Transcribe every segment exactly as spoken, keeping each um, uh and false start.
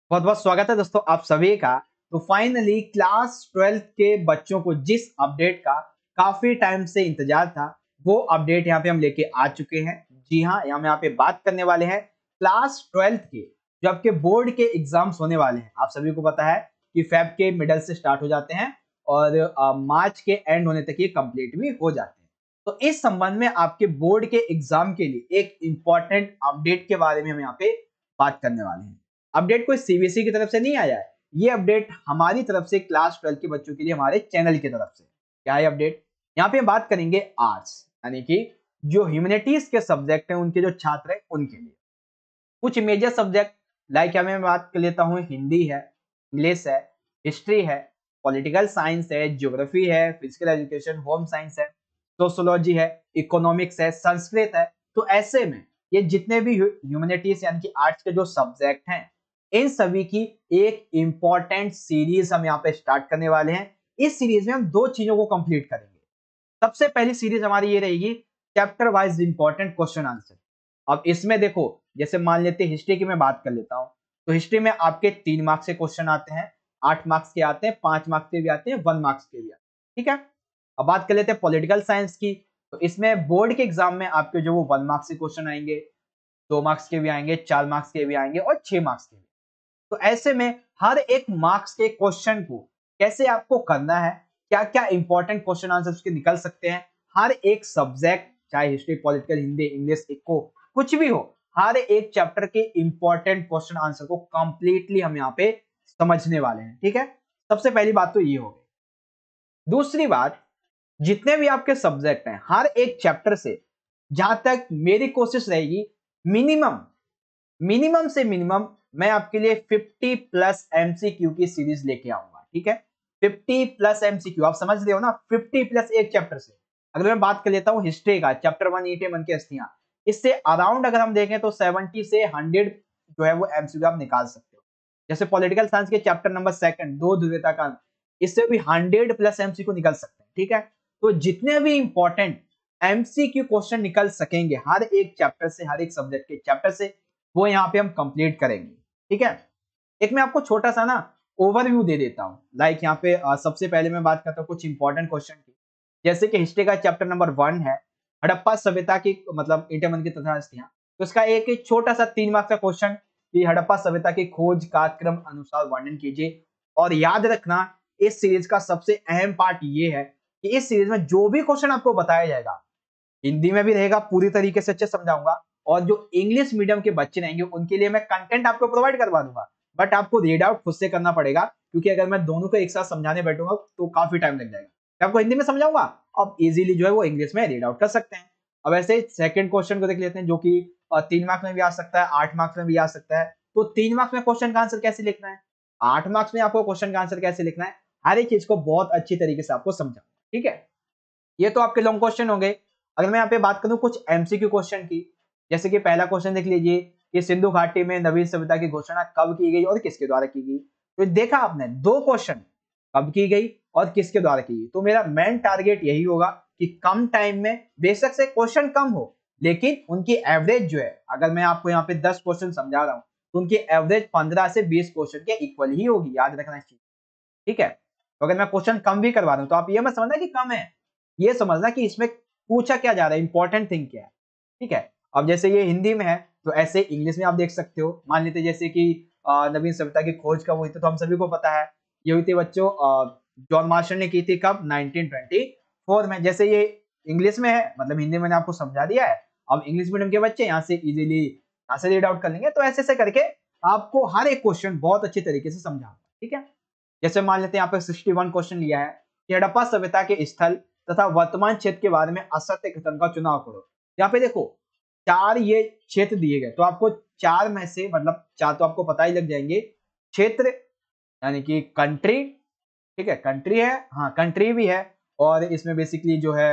बहुत बहुत स्वागत है दोस्तों आप सभी का। तो फाइनली क्लास ट्वेल्थ के बच्चों को जिस अपडेट का काफी टाइम से इंतजार था वो अपडेट यहाँ पे हम लेके आ चुके हैं। जी हाँ, हम यहाँ पे बात करने वाले हैं क्लास ट्वेल्थ के जो आपके बोर्ड के एग्जाम्स होने वाले हैं। आप सभी को पता है कि फेब के मिडल से स्टार्ट हो जाते हैं और अ, मार्च के एंड होने तक ये कंप्लीट भी हो जाते हैं। तो इस संबंध में आपके बोर्ड के एग्जाम के लिए एक इंपॉर्टेंट अपडेट के बारे में हम यहाँ पे बात करने वाले हैं। अपडेट कोई सीबीएसई की तरफ से नहीं आया है, ये अपडेट हमारी तरफ से क्लास ट्वेल्थ के बच्चों के लिए हमारे चैनल की तरफ से। क्या है अपडेट? यहाँ पे बात करेंगे आर्ट्स यानी कि जो ह्यूमैनिटीज के सब्जेक्ट हैं उनके जो छात्र हैं उनके लिए कुछ मेजर सब्जेक्ट लाइक हमें बात कर लेता हूँ, हिंदी है, इंग्लिश है, हिस्ट्री है, पॉलिटिकल साइंस है, ज्योग्राफी है, फिजिकल एजुकेशन, होम साइंस है, सोशोलॉजी है, इकोनॉमिक्स है, संस्कृत है। तो ऐसे में ये जितने भी ह्यूमैनिटीज यानी कि आर्ट्स के जो सब्जेक्ट हैं इन सभी की एक इंपॉर्टेंट सीरीज हम यहाँ पे स्टार्ट करने वाले हैं। इस सीरीज में हम दो चीजों को कंप्लीट करेंगे। सबसे पहली सीरीज हमारी ये रहेगी chapter wise important question answer. अब इसमें देखो, जैसे मान लेते हैं हिस्ट्री की मैं बात कर लेता हूं, तो हिस्ट्री में आपके तीन मार्क्स के क्वेश्चन आते हैं, आठ मार्क्स के आते हैं, पांच मार्क्स के भी आते हैं, वन मार्क्स के भी आते हैं। ठीक है। अब बात कर लेते हैं पॉलिटिकल साइंस की, तो इसमें बोर्ड के एग्जाम में आपके जो वो वन मार्क्स के क्वेश्चन आएंगे, दो मार्क्स के भी आएंगे, चार मार्क्स के भी आएंगे और छह मार्क्स के भी। तो ऐसे में हर एक मार्क्स के क्वेश्चन को कैसे आपको करना है, क्या क्या इंपॉर्टेंट क्वेश्चन आंसर उसके निकल सकते हैं, हर एक सब्जेक्ट चाहे history, political, Hindi, English, eco कुछ भी हो, हर एक चैप्टर के इंपॉर्टेंट क्वेश्चन आंसर को कंप्लीटली हम यहाँ पे समझने वाले हैं। ठीक है, सबसे पहली बात तो ये हो गई। दूसरी बात, जितने भी आपके सब्जेक्ट हैं हर एक चैप्टर से जहां तक मेरी कोशिश रहेगी मिनिमम मिनिमम से मिनिमम मैं आपके लिए फिफ्टी प्लस एमसीक्यू की सीरीज लेके आऊंगा। ठीक है, फिफ्टी प्लस एमसीक्यू, आप समझ रहे हो ना, फिफ्टी प्लस एक चैप्टर से। अगर मैं बात कर लेता हूं हिस्ट्री का, चैप्टर वन ईटे मन के अस्थियां, इससे अराउंड अगर हम देखें तो सेवेंटी से हंड्रेड जो है वो एमसीक्यू आप निकाल सकते हो। जैसे पॉलिटिकल साइंस के चैप्टर नंबर सेकंड, दो ध्रुवीयता का, इससे भी हंड्रेड प्लस एमसीक्यू निकल सकते हैं। ठीक है, तो जितने भी इंपॉर्टेंट एमसीक्यू क्वेश्चन निकल सकेंगे हर एक चैप्टर से, हर एक सब्जेक्ट के चैप्टर से, वो यहाँ पे हम कंप्लीट करेंगे। ठीक है, एक मैं आपको छोटा सा ना ओवरव्यू दे देता हूँ। लाइक यहाँ पे आ, सबसे पहले मैं बात करता हूँ कुछ इंपॉर्टेंट क्वेश्चन की। जैसे कि हिस्ट्री का चैप्टर नंबर वन है हड़प्पा सभ्यता की, मतलब ईंटे मन की तथा अस्थियां, तो इसका एक, एक छोटा सा तीन मार्क्स का क्वेश्चन कि हड़प्पा सभ्यता की खोज कालक्रम अनुसार वर्णन कीजिए। और याद रखना इस सीरीज का सबसे अहम पार्ट ये है कि इस सीरीज में जो भी क्वेश्चन आपको बताया जाएगा हिंदी में भी रहेगा, पूरी तरीके से अच्छे समझाऊंगा, और जो इंग्लिश मीडियम के बच्चे रहेंगे उनके लिए मैं कंटेंट आपको प्रोवाइड करवा दूंगा। बट आपको रीड आउट खुद से करना पड़ेगा, क्योंकि अगर मैं दोनों को एक साथ समझाने बैठूंगा तो काफी टाइम लग जाएगा। मैं आपको हिंदी में समझाऊंगा, अब इजीली जो है वो इंग्लिश में रीड आउट कर सकते हैं। अब ऐसे सेकंड क्वेश्चन को देख लेते हैं, जो कि तीन मार्क्स में भी आ सकता है, आठ मार्क्स में भी आ सकता है। तो तीन मार्क्स में क्वेश्चन का आंसर कैसे लिखना है, आठ मार्क्स में आपको क्वेश्चन का आंसर कैसे लिखना है, हर एक चीज को बहुत अच्छी तरीके से आपको समझा। ठीक है, ये तो आपके लॉन्ग क्वेश्चन हो गए। अगर मैं यहाँ पे बात करूं कुछ एमसीक्यू क्वेश्चन की, जैसे कि पहला क्वेश्चन देख लीजिए कि सिंधु घाटी में नवीन सभ्यता की घोषणा कब की गई और किसके द्वारा की गई। तो देखा आपने दो क्वेश्चन, कब की गई और किसके द्वारा की गई। तो मेरा मेन टारगेट यही होगा कि कम टाइम में, बेशक से क्वेश्चन कम हो लेकिन उनकी एवरेज जो है, अगर मैं आपको यहाँ पे दस क्वेश्चन समझा रहा हूँ तो उनकी एवरेज पंद्रह से बीस क्वेश्चन के इक्वल ही होगी, याद रखना चाहिए। ठीक है, तो अगर मैं क्वेश्चन कम भी करवा दूं तो आप ये मत समझना कि कम है, ये समझना कि इसमें पूछा क्या जा रहा है, इंपॉर्टेंट थिंग क्या है। ठीक है, अब जैसे ये हिंदी में है तो ऐसे इंग्लिश में आप देख सकते हो। मान लेते जैसे कि अ, नवीन सभ्यता की खोज कब हुई थी, तो हम सभी को पता है ये हुई थी बच्चों, अ, जॉन मार्शल ने की थी कब, नाइनटीन ट्वेंटी फोर में। जैसे ये इंग्लिश में है, मतलब हिंदी मैंने आपको समझा दिया है, अब इंग्लिश मीडियम के बच्चे यहाँ से इजीली यहाँ से रीड आउट कर लेंगे। तो ऐसे ऐसे करके आपको हर एक क्वेश्चन बहुत अच्छी तरीके से समझाऊंगा। ठीक है, जैसे मान लेते हैं यहाँ पे सिक्सटी वन क्वेश्चन लिया है कि हड़प्पा सभ्यता के स्थल तथा वर्तमान क्षेत्र के बारे में असत्य कथन का चुनाव करो। यहाँ पे देखो चार ये क्षेत्र दिए गए, तो आपको चार में से, मतलब चार तो आपको पता ही लग जाएंगे, क्षेत्र यानी कि कंट्री, ठीक है, कंट्री है, हाँ कंट्री भी है, और इसमें बेसिकली जो है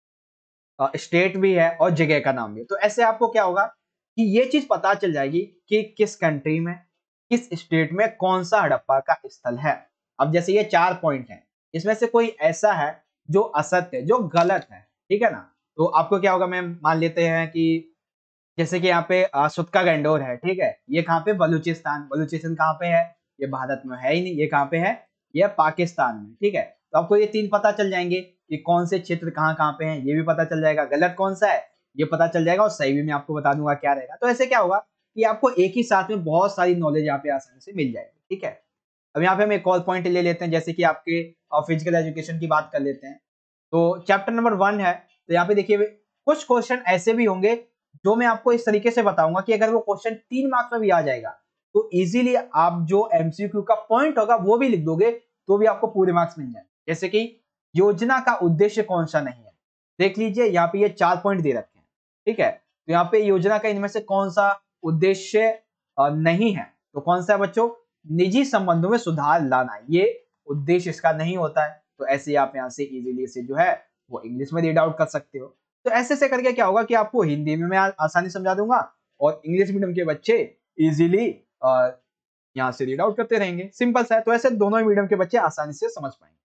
स्टेट भी है और जगह का नाम भी। तो ऐसे आपको क्या होगा कि ये चीज पता चल जाएगी कि किस कंट्री में, किस स्टेट में कौन सा हड़प्पा का स्थल है। अब जैसे ये चार पॉइंट है, इसमें से कोई ऐसा है जो असत्य है, जो गलत है, ठीक है ना, तो आपको क्या होगा, मैं मान लेते हैं कि जैसे कि यहाँ पे अ, सुतका गंडोर है, ठीक है, ये कहाँ पे, बलूचिस्तान। बलूचिस्तान कहाँ पे है, ये भारत में है ही नहीं, ये कहाँ पे है, ये पाकिस्तान में, ठीक है। तो आपको ये तीन पता चल जाएंगे कि कौन से क्षेत्र कहाँ कहाँ पे हैं, ये भी पता चल जाएगा, गलत कौन सा है ये पता चल जाएगा, और सही भी मैं आपको बता दूंगा क्या रहेगा। तो ऐसे क्या होगा कि आपको एक ही साथ में बहुत सारी नॉलेज यहाँ पे आसानी से मिल जाएगी, ठीक है। अब यहाँ पे हम एक और पॉइंट ले लेते हैं, जैसे कि आपके फिजिकल एजुकेशन की बात कर लेते हैं। तो चैप्टर नंबर वन है, तो यहाँ पे देखिए कुछ क्वेश्चन ऐसे भी होंगे जो मैं आपको इस तरीके से बताऊंगा कि अगर वो क्वेश्चन तीन मार्क्स में भी आ जाएगा तो इजीली आप जो एमसीक्यू का पॉइंट होगा वो भी लिख दोगे तो भी आपको पूरे मार्क्स मिल जाएंगे। जैसे कि योजना का उद्देश्य कौन सा नहीं है, देख लीजिए यहाँ पे ये चार पॉइंट दे रखे हैं, ठीक है। तो यहाँ पे योजना का इनमें से कौन सा उद्देश्य नहीं है, तो कौन सा है बच्चों, निजी संबंधों में सुधार लाना, ये उद्देश्य इसका नहीं होता है। तो ऐसे आप यहाँ से इजीली से जो है वो इंग्लिश में रीड आउट कर सकते हो। तो ऐसे से करके क्या होगा कि आपको हिंदी में मैं आसानी समझा दूंगा और इंग्लिश मीडियम के बच्चे इजीली यहाँ से रीड आउट करते रहेंगे, सिंपल सा है। तो ऐसे दोनों ही मीडियम के बच्चे आसानी से समझ पाएंगे।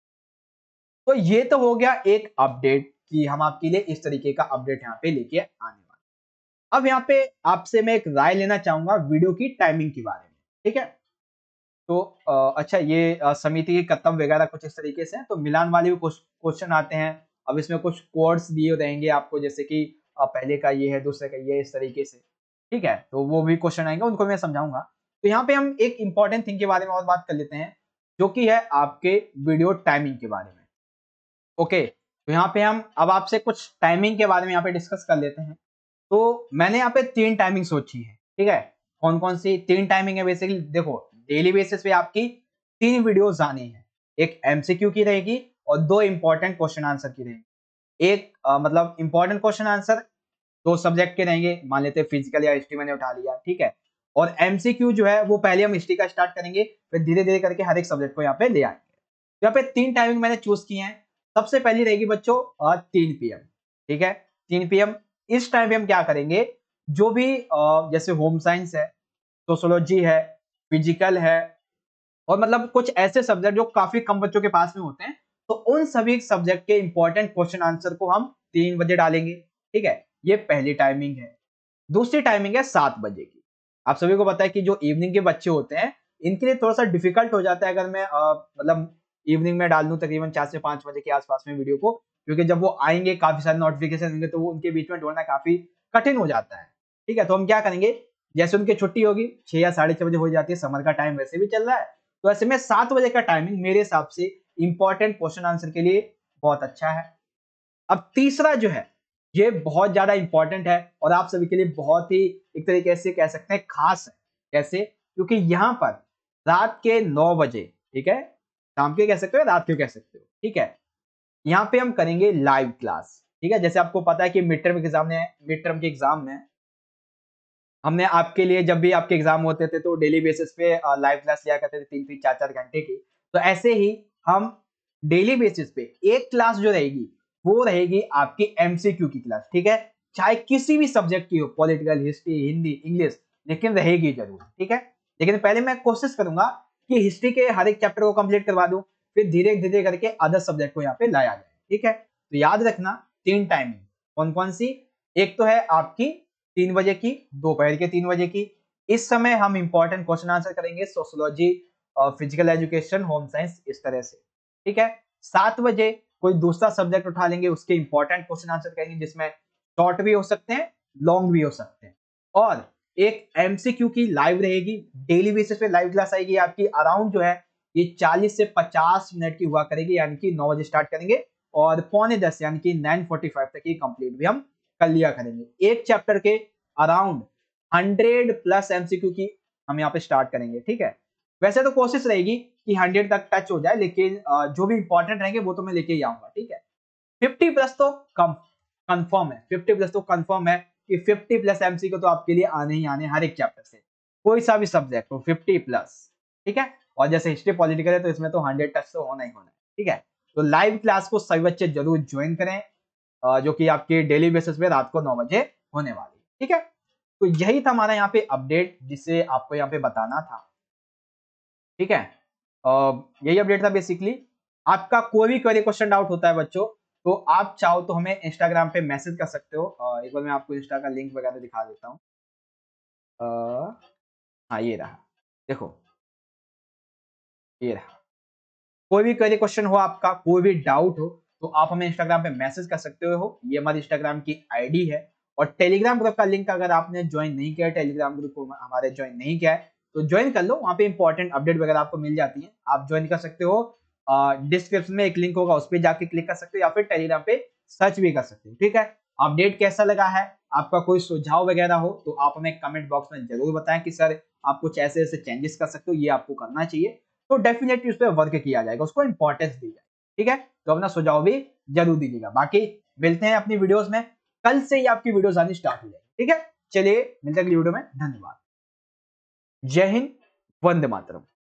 तो ये तो हो गया एक अपडेट कि हम आपके लिए इस तरीके का अपडेट यहाँ पे लेके आने वाले। अब यहाँ पे आपसे मैं एक राय लेना चाहूंगा वीडियो की टाइमिंग के बारे में, ठीक है। तो आ, अच्छा ये आ, समिति के कर्तव्य वगैरह कुछ इस तरीके से है, तो मिलान वाले भी क्वेश्चन आते हैं। अब इसमें कुछ कोड्स दिए रहेंगे आपको, जैसे कि आ, पहले का ये है, दूसरे का ये है, इस तरीके से, ठीक है। तो वो भी क्वेश्चन आएंगे, उनको मैं समझाऊंगा। तो यहाँ पे हम एक इंपॉर्टेंट थिंग के बारे में और बात कर लेते हैं, जो कि है आपके वीडियो टाइमिंग के बारे में। ओके, तो यहाँ पे हम अब आपसे कुछ टाइमिंग के बारे में यहाँ पे डिस्कस कर लेते हैं। तो मैंने यहाँ पे तीन टाइमिंग सोची है, ठीक है। कौन कौन सी तीन टाइमिंग है, बेसिकली देखो डेली बेसिस पे आपकी तीन वीडियोस आनी है, एक एमसीक्यू की रहेगी और दो इंपॉर्टेंट क्वेश्चन आंसर की रहेगी। एक आ, मतलब इंपॉर्टेंट क्वेश्चन आंसर दो सब्जेक्ट के रहेंगे, मान लेते हैं फिजिकल या हिस्ट्री मैंने उठा लिया, ठीक है। और एमसीक्यू जो है वो पहले हम हिस्ट्री का स्टार्ट करेंगे, फिर धीरे धीरे करके हर एक सब्जेक्ट को यहाँ पे ले आएंगे। यहाँ पे तीन टाइमिंग मैंने चूज की है। सबसे पहली रहेगी बच्चों तीन पी एम, ठीक है, तीन पी एम। इस टाइम पे हम क्या करेंगे, जो भी जैसे होम साइंस है, सोशोलॉजी है, फिजिकल है, और मतलब कुछ ऐसे सब्जेक्ट जो काफी कम बच्चों के पास में होते हैं, तो उन सभी सब्जेक्ट के इंपॉर्टेंट क्वेश्चन आंसर को हम तीन बजे डालेंगे, ठीक है। ये पहली टाइमिंग है। दूसरी टाइमिंग है सात बजे की। आप सभी को पता है कि जो इवनिंग के बच्चे होते हैं इनके लिए थोड़ा सा डिफिकल्ट हो जाता है अगर मैं आ, मतलब इवनिंग में डाल दूं तकरीबन चार से पांच बजे के आसपास में वीडियो को, क्योंकि जब वो आएंगे काफी सारे नोटिफिकेशन होंगे तो वो उनके बीच में ढूंढना काफी कठिन हो जाता है, ठीक है। तो हम क्या करेंगे, जैसे उनकी छुट्टी होगी छह या साढ़े छह बजे हो जाती है, समर का टाइम वैसे भी चल रहा है, तो ऐसे में सात बजे का टाइमिंग मेरे हिसाब से इंपॉर्टेंट क्वेश्चन आंसर के लिए बहुत अच्छा है। अब तीसरा जो है ये बहुत ज्यादा इंपॉर्टेंट है और आप सभी के लिए बहुत ही एक तरीके से कह सकते हैं खास है। कैसे, क्योंकि यहाँ पर रात के नौ बजे, ठीक है, शाम के कह सकते हो रात के कह सकते हो, ठीक है, यहाँ पे हम करेंगे लाइव क्लास, ठीक है। जैसे आपको पता है कि मिड टर्म एग्जाम में मिड टर्म के एग्जाम में हमने आपके लिए जब भी आपके एग्जाम होते थे तो डेली बेसिस पे लाइव क्लास लिया करते थे, तीन तीन चार चार घंटे की। तो ऐसे ही हम डेली बेसिस पे एक क्लास जो रहेगी वो रहेगी आपकी एमसीक्यू की क्लास, ठीक है, चाहे किसी भी सब्जेक्ट की हो, पॉलिटिकल, हिस्ट्री, हिंदी, इंग्लिश, लेकिन रहेगी जरूर, ठीक है। लेकिन पहले मैं कोशिश करूंगा कि हिस्ट्री के हर एक चैप्टर को कंप्लीट करवा दूं, फिर धीरे धीरे करके अदर सब्जेक्ट को यहाँ पे लाया जाए, ठीक है। तो याद रखना तीन टाइमिंग कौन कौन सी, एक तो है आपकी तीन बजे की, दोपहर के तीन बजे की। इस समय हम इंपॉर्टेंट क्वेश्चन आंसर करेंगे सोशियोलॉजी और फिजिकल एजुकेशन, होम साइंस, इस तरह से, ठीक है। सात बजे कोई दूसरा सब्जेक्ट उठा लेंगे, उसके इंपॉर्टेंट क्वेश्चन आंसर करेंगे, जिसमें शॉर्ट भी हो सकते हैं, लॉन्ग भी हो सकते हैं। और एक एमसीक्यू की लाइव रहेगी, डेली बेसिस पे लाइव क्लास आएगी आपकी, अराउंड जो है ये चालीस से पचास मिनट की हुआ करेगी, यानी कि नौ बजे स्टार्ट करेंगे और पौने दस यानी कि नाइन फोर्टी फाइव तक ये कंप्लीट भी हम कर लिया करेंगे। एक चैप्टर के अराउंड हंड्रेड प्लस एमसीक्यू की हम यहाँ पे स्टार्ट करेंगे, ठीक है। वैसे तो कोशिश रहेगी कि हंड्रेड तक टच हो जाए, लेकिन जो भी इंपॉर्टेंट रहेंगे वो तो मैं लेके ही आऊंगा, ठीक है। फिफ्टी प्लस तो कम कंफर्म है, फिफ्टी प्लस तो कंफर्म है कि फिफ्टी प्लस एमसीक्यू तो आपके लिए आने ही आने, हर एक चैप्टर से कोई सा भी सब्जेक्ट हो फिफ्टी प्लस, ठीक है। और जैसे हिस्ट्री पॉलिटिकल है तो इसमें तो हंड्रेड टच तो होना ही होना है, ठीक है। तो लाइव क्लास को सभी बच्चे जरूर ज्वाइन करें, जो कि आपके डेली बेसिस पे रात को नौ बजे होने वाली, ठीक है। तो यही था हमारा यहाँ पे अपडेट जिसे आपको यहाँ पे बताना था, ठीक है। यही अपडेट था बेसिकली। आपका कोई भी क्वेरी क्वेश्चन डाउट होता है बच्चों तो आप चाहो तो हमें इंस्टाग्राम पे मैसेज कर सकते हो। अ, एक बार मैं आपको इंस्टा का लिंक वगैरह दिखा देता हूँ। अ, हाँ ये रहा, देखो ये रहा। कोई भी क्वेरी क्वेश्चन हो आपका, कोई भी डाउट हो, तो आप हमें इंस्टाग्राम पे मैसेज कर सकते हो। ये हमारी इंस्टाग्राम की आईडी है। और टेलीग्राम ग्रुप का लिंक अगर आपने ज्वाइन नहीं किया है, टेलीग्राम ग्रुप को हमारे ज्वाइन नहीं किया है, तो ज्वाइन कर लो। वहाँ पे इंपॉर्टेंट अपडेट वगैरह आपको मिल जाती है, आप ज्वाइन कर सकते हो। डिस्क्रिप्शन में एक लिंक होगा, उस पर जाके क्लिक कर सकते हो, या फिर टेलीग्राम पे सर्च भी कर सकते हो। ठीक है, अपडेट कैसा लगा है, आपका कोई सुझाव वगैरह हो तो आप हमें कमेंट बॉक्स में जरूर बताएं कि सर आप कुछ ऐसे ऐसे चेंजेस कर सकते हो, ये आपको करना चाहिए। तो डेफिनेटली उस पर वर्क किया जाएगा, उसको इंपॉर्टेंस दी जाए। ठीक है, तो अपना सुझाव भी जरूर दीजिएगा। बाकी मिलते हैं अपनी वीडियोस में, कल से ही आपकी वीडियोस आनी स्टार्ट हो जाएगी। ठीक है, चलिए मिलते हैं अगली वीडियो में। धन्यवाद। जय हिंद, वंदे मातरम।